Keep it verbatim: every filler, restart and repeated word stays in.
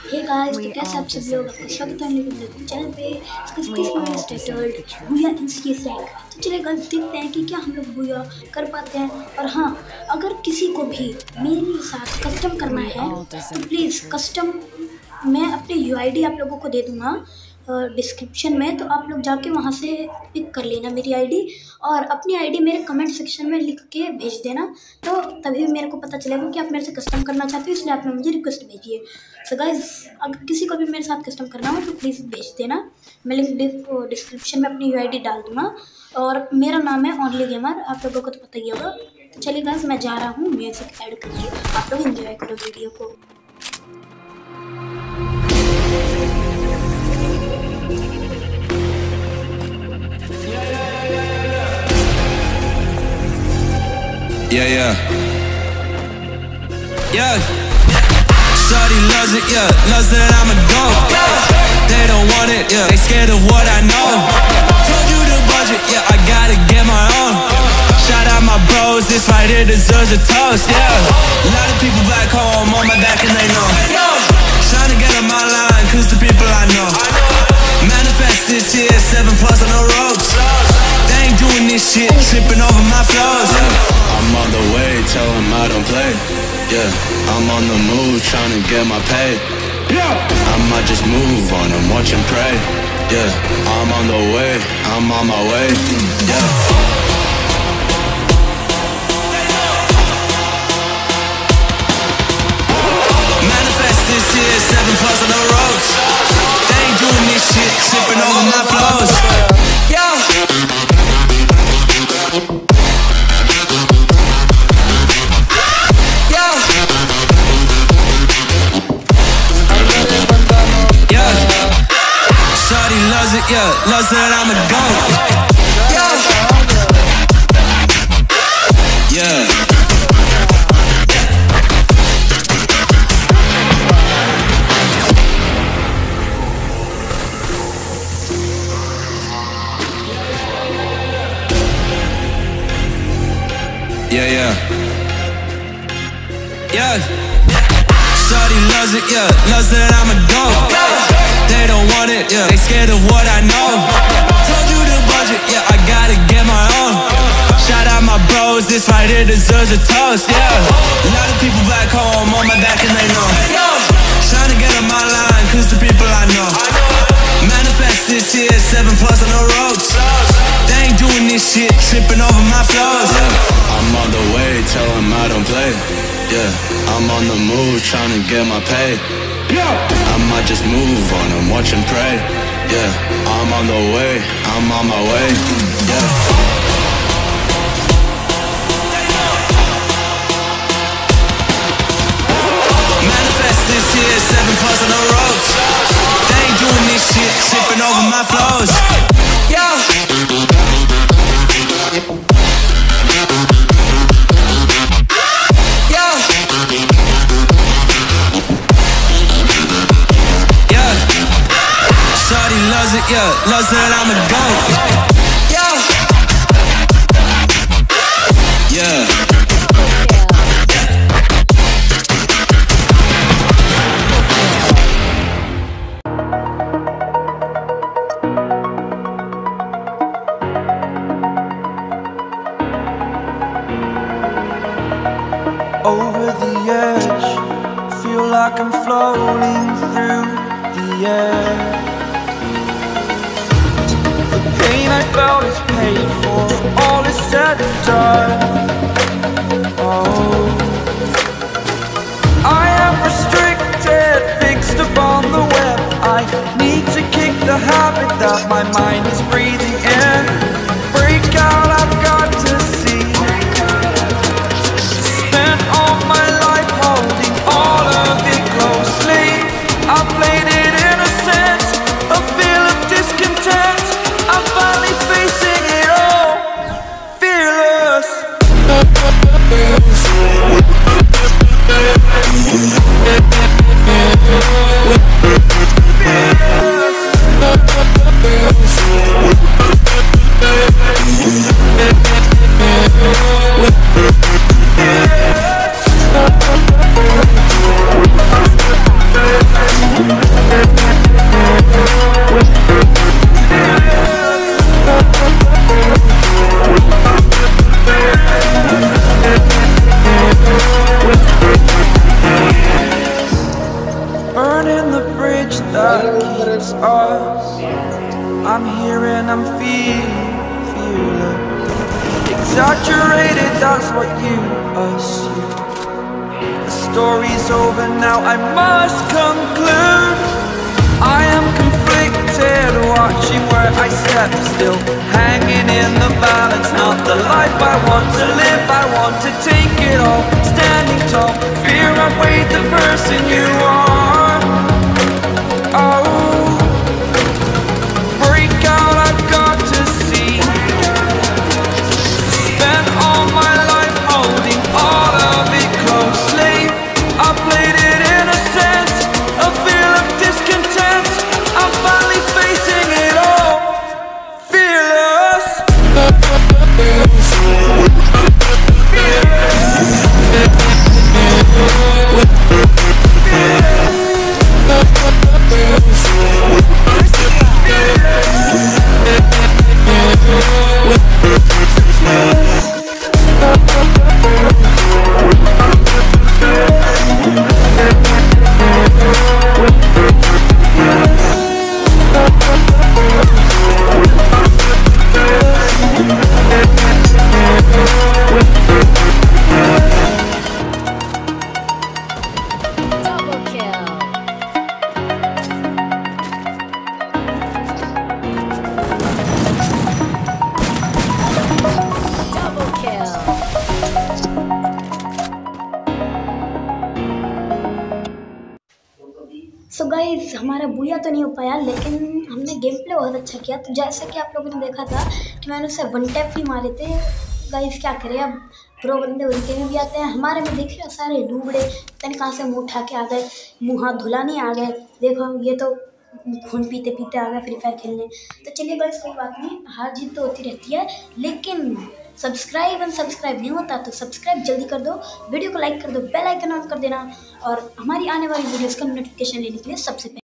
Hey guys, तो कैसे आप सब लोग आपका स्वागत है मेरे चैनल पे। इसका space titled booyah in CS rank. तो चलिए गाइस देखते हैं कि क्या हम लोग बुया कर पाते हैं। और हाँ, अगर किसी को भी मेरे साथ कस्टम करना है तो प्लीज़ कस्टम मैं अपने यूआईडी आप लोगों को दे दूँगा डिस्क्रिप्शन में, तो आप लोग जाके वहाँ से पिक कर लेना मेरी आईडी और अपनी आईडी मेरे कमेंट सेक्शन में लिख के भेज देना। तो तभी मेरे को पता चलेगा कि आप मेरे से कस्टम करना चाहते हो, इसलिए आपने मुझे रिक्वेस्ट भेजी है। सो गाइस, अगर किसी को भी मेरे साथ कस्टम करना हो तो प्लीज़ भेज देना। मैं लिंक डिस्क्रिप्शन में अपनी यूआईडी डाल दूँगा और मेरा नाम है ओनली गेमर, आप लोगों को तो पता ही होगा। तो चलिए गाइस, मैं जा रहा हूँ म्यूजिक ऐड करके, आप लोग एंजॉय करो वीडियो को। Yeah, yeah, yeah. Shawty loves it, yeah, loves that I'm a dog. They don't want it, yeah, they scared of what I know. Told you the budget, yeah, I gotta get my own. Shout out my bros, this right here deserves a toast, yeah. A lot of people back home on my back and they know. Trying to get on my line, cause the people I know. Manifest this year, seven plus on the ropes. They ain't doing this shit, tripping over my flows, yeah. I'm on the way, tell them I don't play. Yeah, I'm on the move, trying to get my pay. Yeah, I might just move on and watch and pray. Yeah, I'm on the way, I'm on my way. Yeah. Manifest this year, seven plus on the ropes. They ain't doing this shit, tripping over my flows. Yeah. Yeah, loves that I'm a goat. Yeah. Yeah. Yeah, yeah. Yeah. Shawty loves it, yeah, loves that I'm a goat. They don't want it, yeah, they scared of what I know. Told you the budget, yeah, I gotta get my own. Shout out my bros, this right here deserves a toast, yeah. A lot of people back home on my back and they know. Trying to get on my line, cause the people I know. Manifest this year, seven plus on the ropes. They ain't doing this shit, tripping over my flows, yeah. I'm on the way, tell them I don't play. Yeah, I'm on the move, trying to get my pay. I might just move on and watch and pray. Yeah, I'm on the way, I'm on my way. Yeah. Manifest this year, seven plus on the ropes. They ain't doing this shit, tripping over my flows. Yeah. Loves it, yeah, loves that I'm a goat. Yeah. Yeah. Over the edge, feel like I'm floating through the air. Pain I felt is paid for, all is said and done. Oh, I am restricted, fixed upon the web. I need to kick the habit that my mind is breathing in. Break out, I've got to see. Spent all my life holding all of it closely. I played it innocent, a feel of discontent. I'm finally facing it all, fearless. Fearless. burning the bridge that keeps us. I'm here and I'm feeling, feeling exaggerated, that's what you assume. The story's over now, I must conclude. I am conflicted, watching where I step still, hanging in the balance, not the life I want to live. I want to take it all, standing tall, fear I've weighed the person you are. Oh, break out, I've got to see. Spent all my life holding all of it closely. I played it innocent, a feel of discontent. I'm finally facing it all, fearless. So guys हमारा booyah तो नहीं हो पाया, लेकिन हमने game play बहुत अच्छा किया। तो जैसा कि आप लोगों ने देखा था कि मैंने उसे वन टैप भी मारे थे। गाइज क्या करें, अब प्रो बंदे उनके में भी आते हैं, हमारे में देख रहे हो सारे लूबड़े तन कहाँ से मुँह उठा के आ गए, मुँह हाथ धुलाने आ गए। देखो ये तो खून पीते पीते आ गए फ्री फायर खेलने। तो चलिए गाइज कोई बात नहीं, हार जीत तो होती रहती है, लेकिन सब्सक्राइब एंड सब्सक्राइब नहीं होता तो सब्सक्राइब जल्दी कर दो, वीडियो को लाइक कर दो, बेल आइकन ऑन कर देना और हमारी आने वाली वीडियोस का नोटिफिकेशन लेने के लिए सबसे पहले